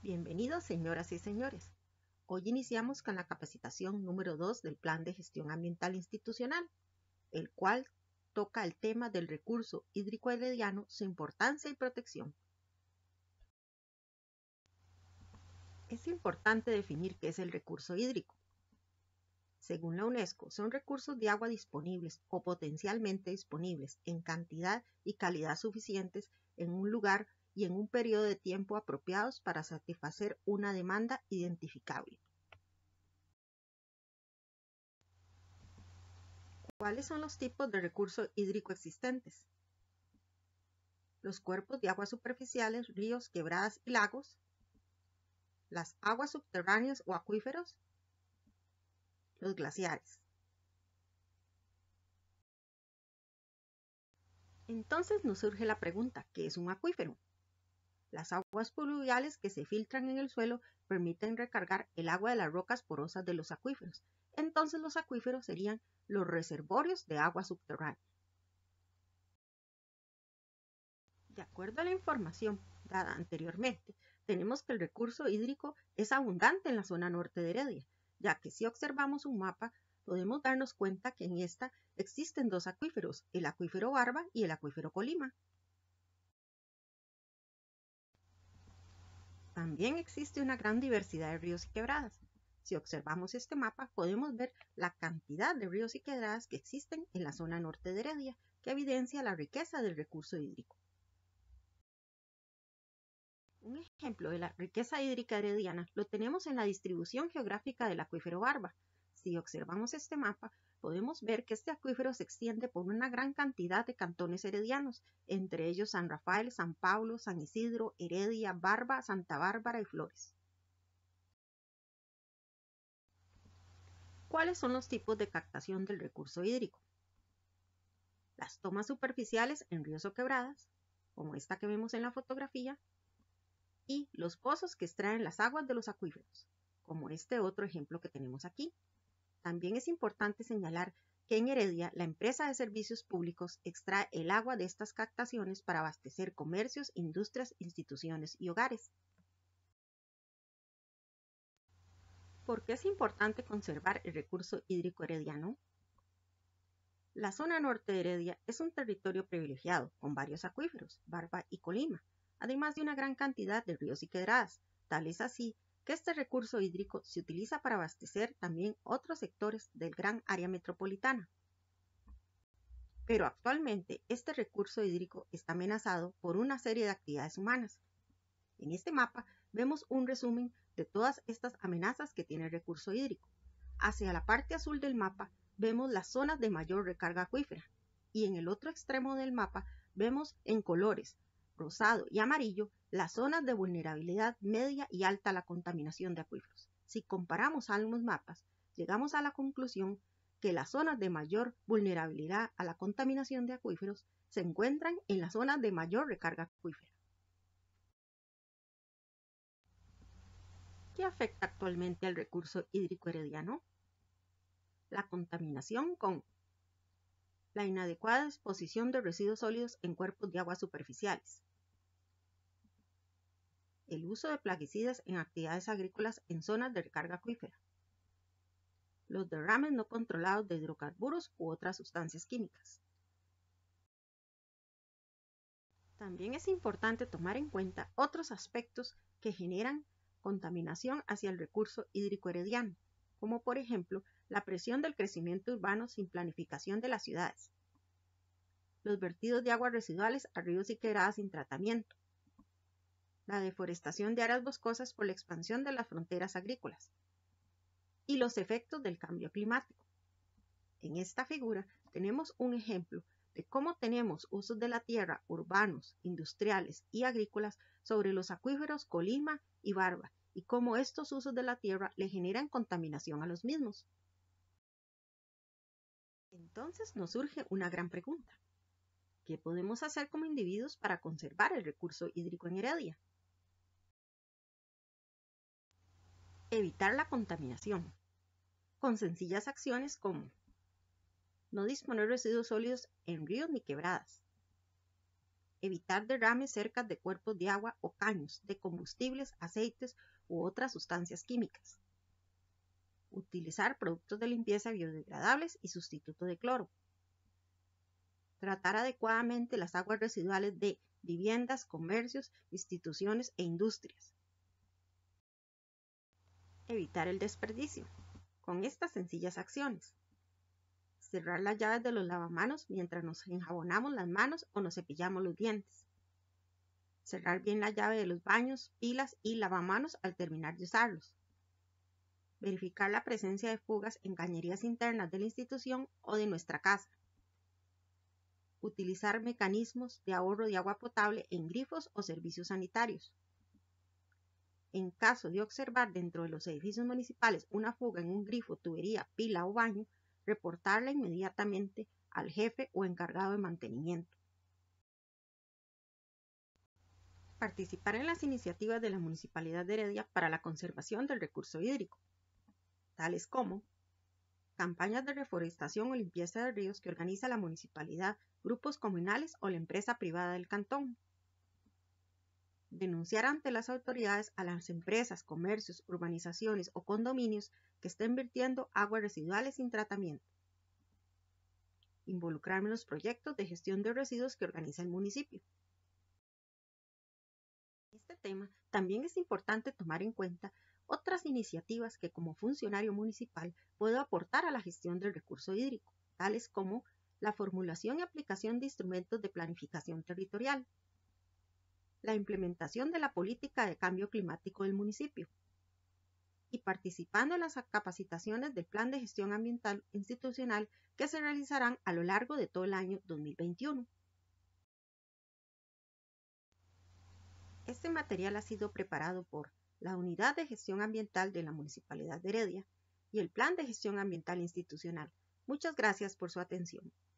Bienvenidos, señoras y señores. Hoy iniciamos con la capacitación número 2 del Plan de Gestión Ambiental Institucional, el cual toca el tema del recurso hídrico herediano, su importancia y protección. Es importante definir qué es el recurso hídrico. Según la UNESCO, son recursos de agua disponibles o potencialmente disponibles en cantidad y calidad suficientes en un lugar y en un periodo de tiempo apropiados para satisfacer una demanda identificable. ¿Cuáles son los tipos de recurso hídrico existentes? Los cuerpos de agua superficiales, ríos, quebradas y lagos, las aguas subterráneas o acuíferos, los glaciares. Entonces nos surge la pregunta, ¿qué es un acuífero? Las aguas pluviales que se filtran en el suelo permiten recargar el agua de las rocas porosas de los acuíferos. Entonces los acuíferos serían los reservorios de agua subterránea. De acuerdo a la información dada anteriormente, tenemos que el recurso hídrico es abundante en la zona norte de Heredia, ya que si observamos un mapa, podemos darnos cuenta que en esta existen dos acuíferos, el acuífero Barba y el acuífero Colima. También existe una gran diversidad de ríos y quebradas. Si observamos este mapa, podemos ver la cantidad de ríos y quebradas que existen en la zona norte de Heredia, que evidencia la riqueza del recurso hídrico. Un ejemplo de la riqueza hídrica herediana lo tenemos en la distribución geográfica del acuífero Barba. Si observamos este mapa, podemos ver que este acuífero se extiende por una gran cantidad de cantones heredianos, entre ellos San Rafael, San Pablo, San Isidro, Heredia, Barba, Santa Bárbara y Flores. ¿Cuáles son los tipos de captación del recurso hídrico? Las tomas superficiales en ríos o quebradas, como esta que vemos en la fotografía, y los pozos que extraen las aguas de los acuíferos, como este otro ejemplo que tenemos aquí. También es importante señalar que en Heredia la empresa de servicios públicos extrae el agua de estas captaciones para abastecer comercios, industrias, instituciones y hogares. ¿Por qué es importante conservar el recurso hídrico herediano? La zona norte de Heredia es un territorio privilegiado con varios acuíferos, Barba y Colima, además de una gran cantidad de ríos y quebradas. Tal es así que este recurso hídrico se utiliza para abastecer también otros sectores del gran área metropolitana. Pero actualmente este recurso hídrico está amenazado por una serie de actividades humanas. En este mapa vemos un resumen de todas estas amenazas que tiene el recurso hídrico. Hacia la parte azul del mapa vemos las zonas de mayor recarga acuífera y en el otro extremo del mapa vemos en colores rosado y amarillo las zonas de vulnerabilidad media y alta a la contaminación de acuíferos. Si comparamos ambos mapas, llegamos a la conclusión que las zonas de mayor vulnerabilidad a la contaminación de acuíferos se encuentran en las zonas de mayor recarga acuífera. ¿Qué afecta actualmente al recurso hídrico herediano? La contaminación con la inadecuada exposición de residuos sólidos en cuerpos de agua superficiales, el uso de plaguicidas en actividades agrícolas en zonas de recarga acuífera, los derrames no controlados de hidrocarburos u otras sustancias químicas. También es importante tomar en cuenta otros aspectos que generan contaminación hacia el recurso hídrico herediano, como por ejemplo la presión del crecimiento urbano sin planificación de las ciudades, los vertidos de aguas residuales a ríos y quebradas sin tratamiento, la deforestación de áreas boscosas por la expansión de las fronteras agrícolas y los efectos del cambio climático. En esta figura tenemos un ejemplo de cómo tenemos usos de la tierra urbanos, industriales y agrícolas sobre los acuíferos Colima y Barba y cómo estos usos de la tierra le generan contaminación a los mismos. Entonces nos surge una gran pregunta. ¿Qué podemos hacer como individuos para conservar el recurso hídrico en Heredia? Evitar la contaminación, con sencillas acciones como no disponer residuos sólidos en ríos ni quebradas, evitar derrames cerca de cuerpos de agua o caños de combustibles, aceites u otras sustancias químicas. Utilizar productos de limpieza biodegradables y sustituto de cloro. Tratar adecuadamente las aguas residuales de viviendas, comercios, instituciones e industrias. Evitar el desperdicio. Con estas sencillas acciones. Cerrar las llaves de los lavamanos mientras nos enjabonamos las manos o nos cepillamos los dientes. Cerrar bien la llave de los baños, pilas y lavamanos al terminar de usarlos. Verificar la presencia de fugas en cañerías internas de la institución o de nuestra casa. Utilizar mecanismos de ahorro de agua potable en grifos o servicios sanitarios. En caso de observar dentro de los edificios municipales una fuga en un grifo, tubería, pila o baño, reportarla inmediatamente al jefe o encargado de mantenimiento. Participar en las iniciativas de la Municipalidad de Heredia para la conservación del recurso hídrico, tales como campañas de reforestación o limpieza de ríos que organiza la municipalidad, grupos comunales o la empresa privada del cantón. Denunciar ante las autoridades a las empresas, comercios, urbanizaciones o condominios que estén vertiendo aguas residuales sin tratamiento. Involucrarme en los proyectos de gestión de residuos que organiza el municipio. En este tema también es importante tomar en cuenta otras iniciativas que como funcionario municipal puedo aportar a la gestión del recurso hídrico, tales como la formulación y aplicación de instrumentos de planificación territorial, la implementación de la política de cambio climático del municipio y participando en las capacitaciones del Plan de Gestión Ambiental Institucional que se realizarán a lo largo de todo el año 2021. Este material ha sido preparado por la Unidad de Gestión Ambiental de la Municipalidad de Heredia y el Plan de Gestión Ambiental Institucional. Muchas gracias por su atención.